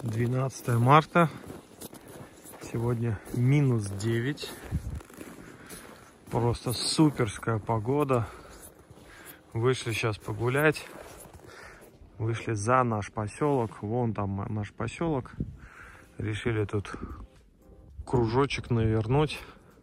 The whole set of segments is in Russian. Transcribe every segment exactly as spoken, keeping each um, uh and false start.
двенадцатое марта. Сегодня минус девять. Просто суперская погода. Вышли сейчас погулять. Вышли за наш поселок. Вон там наш поселок. Решили тут кружочек навернуть.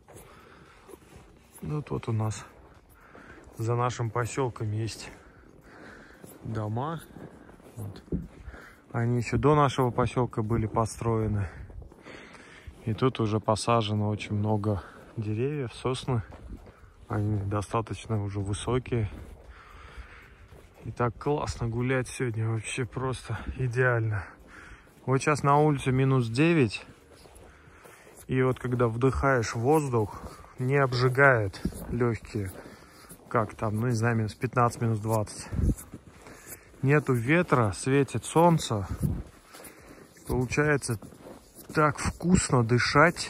Вот, вот у нас за нашим поселком есть дома. Вот. Они еще до нашего поселка были построены. И тут уже посажено очень много деревьев, сосны. Они достаточно уже высокие. И так классно гулять сегодня, вообще просто идеально. Вот сейчас на улице минус девять. И вот когда вдыхаешь воздух, не обжигает легкие. Как там, ну не знаю, минус пятнадцать, минус двадцать. Нету ветра, светит солнце. Получается так вкусно дышать.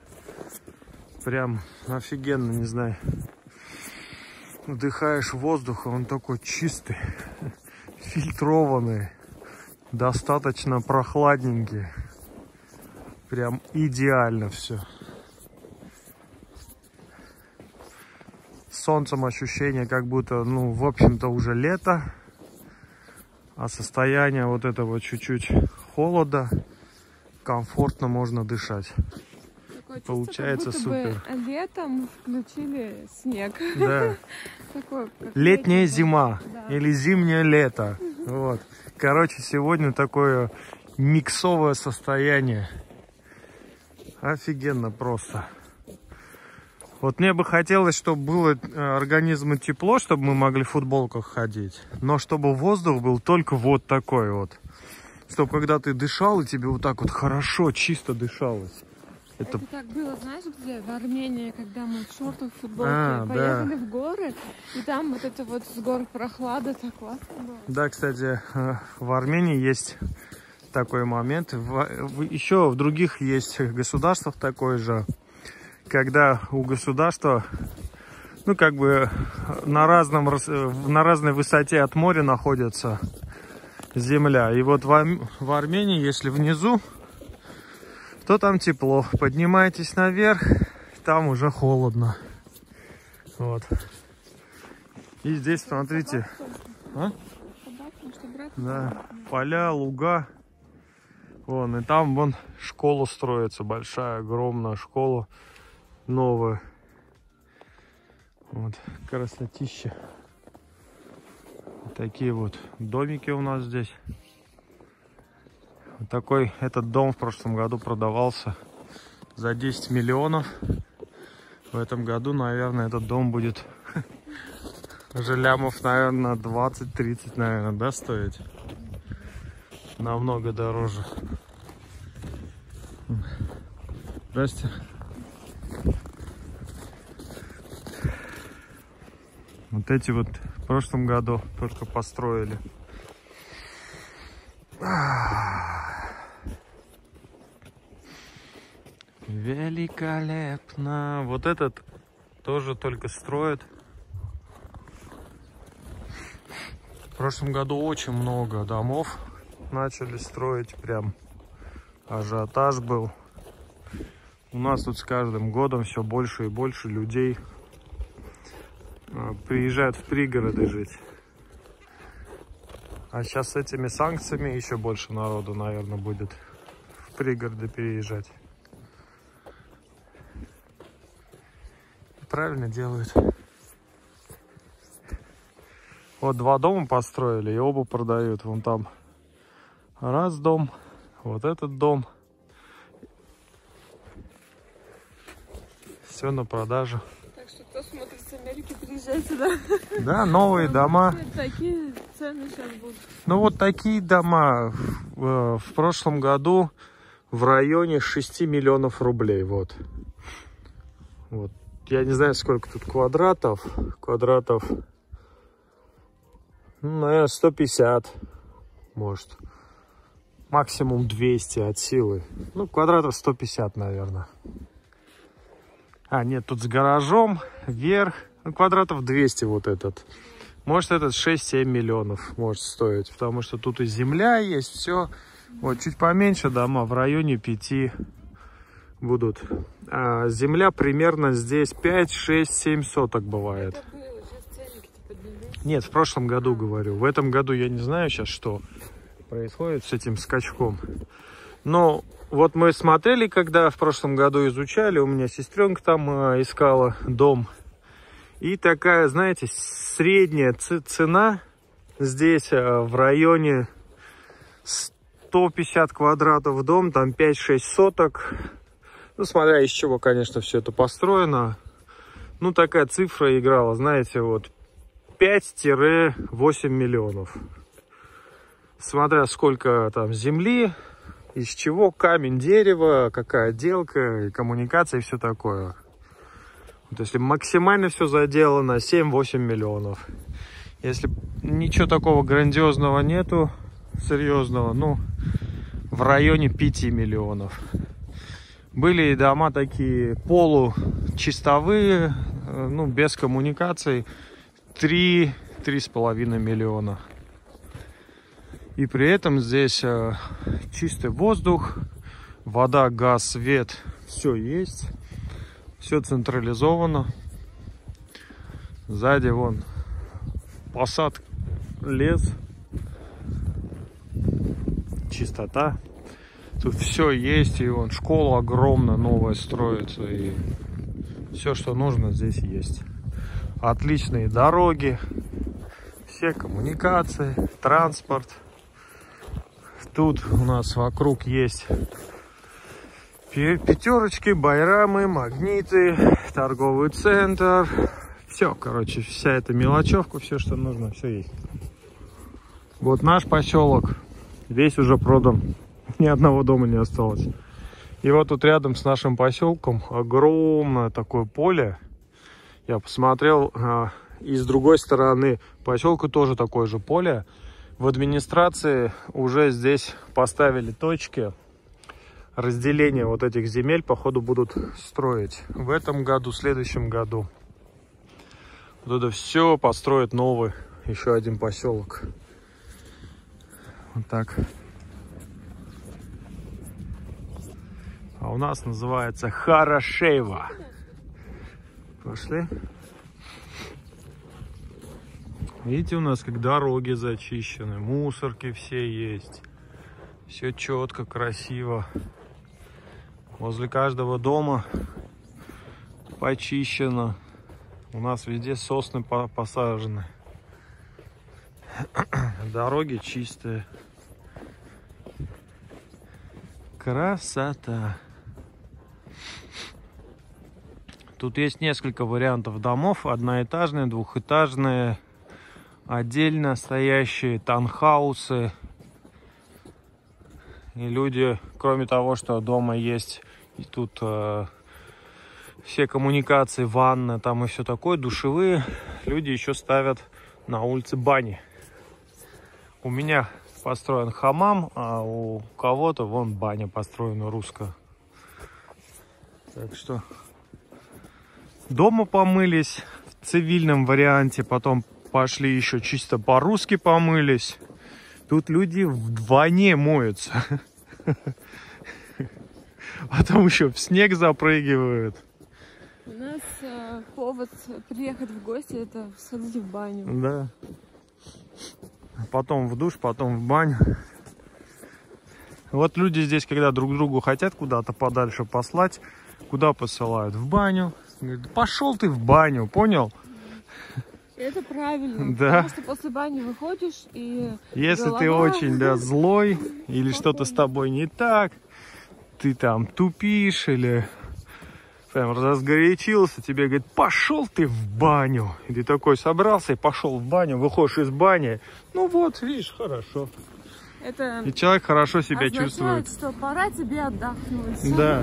Прям офигенно, не знаю. Вдыхаешь воздух, он такой чистый, фильтрованный, достаточно прохладненький. Прям идеально все. С солнцем ощущение, как будто, ну, в общем-то, уже лето. А состояние вот этого чуть-чуть холода, комфортно можно дышать. Такое Получается чувство, как супер. бы летом включили снег. Да. Такое, Летняя летний, зима, да. или зимнее лето. Вот. Короче, сегодня такое миксовое состояние. Офигенно просто. Вот мне бы хотелось, чтобы было организму тепло, чтобы мы могли в футболках ходить. Но чтобы воздух был только вот такой вот. Чтобы когда ты дышал, и тебе вот так вот хорошо, чисто дышалось. Это, Это так было, знаешь, где? В Армении, когда мы в шортах, в футболке а, поехали да. в горы. И там вот это вот с гор прохлада, так классно было. Да, кстати, в Армении есть такой момент. В, еще в других есть государствах такой же. Когда у государства, ну, как бы на, разном, на разной высоте от моря находится земля. И вот в, в Армении, если внизу, то там тепло. Поднимаетесь наверх, там уже холодно. Вот. И здесь, смотрите, а? Да, поля, луга. Вон, и там вон школа строится, большая, огромная школа. Новые. Вот, красотища. Вот такие вот домики у нас здесь. Вот такой, этот дом в прошлом году продавался за десять миллионов. В этом году, наверное, этот дом будет уже лямов, наверное, двадцать-тридцать, наверное, да, стоить. Намного дороже. Здрасте. Вот эти вот в прошлом году только построили. Великолепно. Вот этот тоже только строят. В прошлом году очень много домов начали строить. Прям ажиотаж был. У нас тут с каждым годом все больше и больше людей приезжают в пригороды жить. А сейчас с этими санкциями еще больше народу, наверное, будет в пригороды переезжать. Правильно делают. Вот два дома построили, и оба продают. Вон там раз дом, вот этот дом. Все на продажу. Так что кто смотрит с Америки, приезжай сюда. Да, новые дома. Такие цены сейчас будут. Ну вот такие дома в, в прошлом году в районе шести миллионов рублей. Вот. Вот. Я не знаю, сколько тут квадратов. Квадратов, ну, наверное, сто пятьдесят. Может. Максимум двести от силы. Ну, квадратов сто пятьдесят, наверное. А, нет, тут с гаражом, вверх, ну, квадратов двести вот этот. Может, этот шесть-семь миллионов может стоить, потому что тут и земля есть, все. Вот чуть поменьше дома, в районе пяти будут. А земля примерно здесь пять, шесть, семь соток бывает. Это было, сейчас ценники поднялись. Нет, в прошлом году говорю. В этом году я не знаю сейчас, что происходит с этим скачком. Но вот мы смотрели, когда в прошлом году изучали, у меня сестренка там э, искала дом. И такая, знаете, средняя цена здесь э, в районе сто пятьдесят квадратов дом, там пять-шесть соток. Ну, смотря из чего, конечно, все это построено. Ну, такая цифра играла, знаете, вот пять-восемь миллионов. Смотря сколько там земли, из чего, камень, дерево, какая отделка, и коммуникация и все такое. Вот если максимально все заделано, семь-восемь миллионов. Если ничего такого грандиозного нету, серьезного, ну, в районе пяти миллионов. Были и дома такие получистовые, ну, без коммуникаций, три-три с половиной миллиона. И при этом здесь э, чистый воздух, вода, газ, свет, все есть. Все централизовано. Сзади вон посад, лес, чистота. Тут все есть, и вон школа огромная, новая строится, и все, что нужно, здесь есть. Отличные дороги, все коммуникации, транспорт. Тут у нас вокруг есть пятерочки, байрамы, магниты, торговый центр. Все, короче, вся эта мелочевка, все, что нужно, все есть. Вот наш поселок весь уже продан. Ни одного дома не осталось. И вот тут рядом с нашим поселком огромное такое поле. Я посмотрел, и с другой стороны поселка тоже такое же поле. В администрации уже здесь поставили точки разделения вот этих земель, походу будут строить в этом году, в следующем году. Вот это все построят новый, еще один поселок. Вот так. А у нас называется Хорошеево. Пошли. Видите, у нас как дороги зачищены, мусорки все есть. Все четко, красиво. Возле каждого дома почищено. У нас везде сосны посажены. Дороги чистые. Красота. Тут есть несколько вариантов домов. Одноэтажные, двухэтажные, отдельно стоящие, таунхаусы. И люди, кроме того, что дома есть, и тут э, все коммуникации, ванна, там и все такое, душевые, люди еще ставят на улице бани. У меня построен хамам, а у кого-то вон баня построена русская. Так что дома помылись в цивильном варианте, потом пошли еще чисто по-русски помылись. Тут люди в ванне моются. Потом еще в снег запрыгивают. У нас э, повод приехать в гости — это сходить в баню. Да. Потом в душ, потом в баню. Вот люди здесь, когда друг другу хотят куда-то подальше послать, куда посылают? В баню. Говорят, пошел ты в баню, понял? Это правильно. Да. Потому что после бани выходишь и... Если голова... ты очень, да, злой, или что-то с тобой не так, ты там тупишь или прям разгорячился, тебе говорят, пошел ты в баню. И ты такой собрался и пошел в баню, выходишь из бани. Ну вот, видишь, хорошо. Это и человек хорошо себя означает, чувствует. что пора тебе отдохнуть. Да.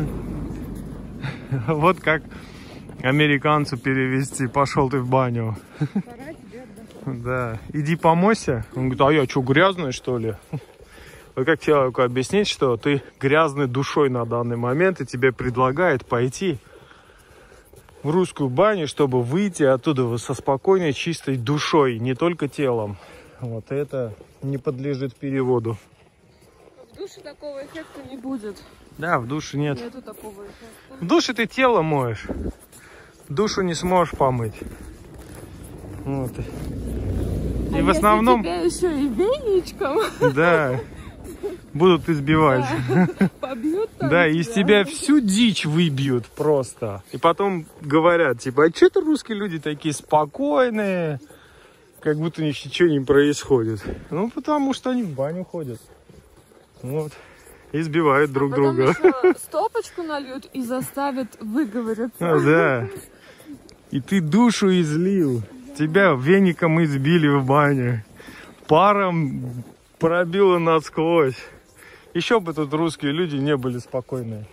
Вот как американцу перевести, пошел ты в баню. Пора тебе отдохнуть. Да. Иди помойся. Он говорит, а я что, грязный, что ли? Вот как человеку объяснить, что ты грязный душой на данный момент, и тебе предлагают пойти в русскую баню, чтобы выйти оттуда со спокойной, чистой душой, не только телом. Вот это не подлежит переводу. душе такого эффекта не будет. Да, в душе нет. Нету такого эффекта. В душе ты тело моешь. Душу не сможешь помыть. Вот. И а в основном... тебя еще и веничком. Да. Будут избивать. Да, побьют там да, из тебя всю дичь выбьют просто. И потом говорят, типа, а что это русские люди такие спокойные? Как будто ничего не происходит. Ну, потому что они в баню ходят. Вот. Избивают а друг потом друга. Еще стопочку нальют и заставят выговориться. А, да. И ты душу излил. Тебя веником избили в бане. Паром пробило насквозь. Еще бы тут русские люди не были спокойные.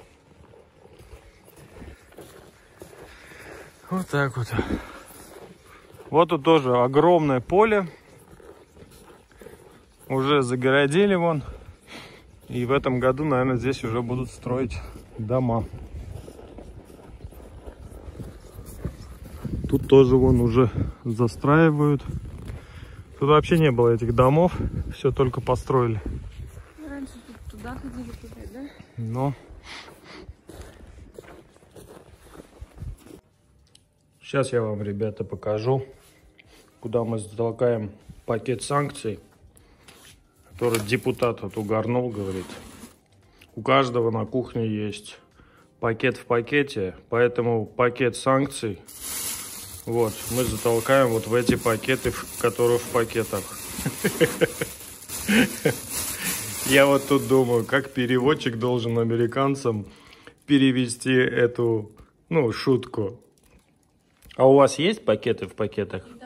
Вот так вот. Вот тут тоже огромное поле. Уже загородили вон. И в этом году, наверное, здесь уже будут строить дома. Тут тоже вон уже застраивают. Тут вообще не было этих домов. Все только построили. Раньше тут туда ходили, туда, да? Но. Сейчас я вам, ребята, покажу, куда мы затолкаем пакет санкций, который депутат вот угорнул, говорит. У каждого на кухне есть пакет в пакете, поэтому пакет санкций вот мы затолкаем вот в эти пакеты, которые в пакетах. Я вот тут думаю, как переводчик должен американцам перевести эту, ну, шутку. А у вас есть пакеты в пакетах?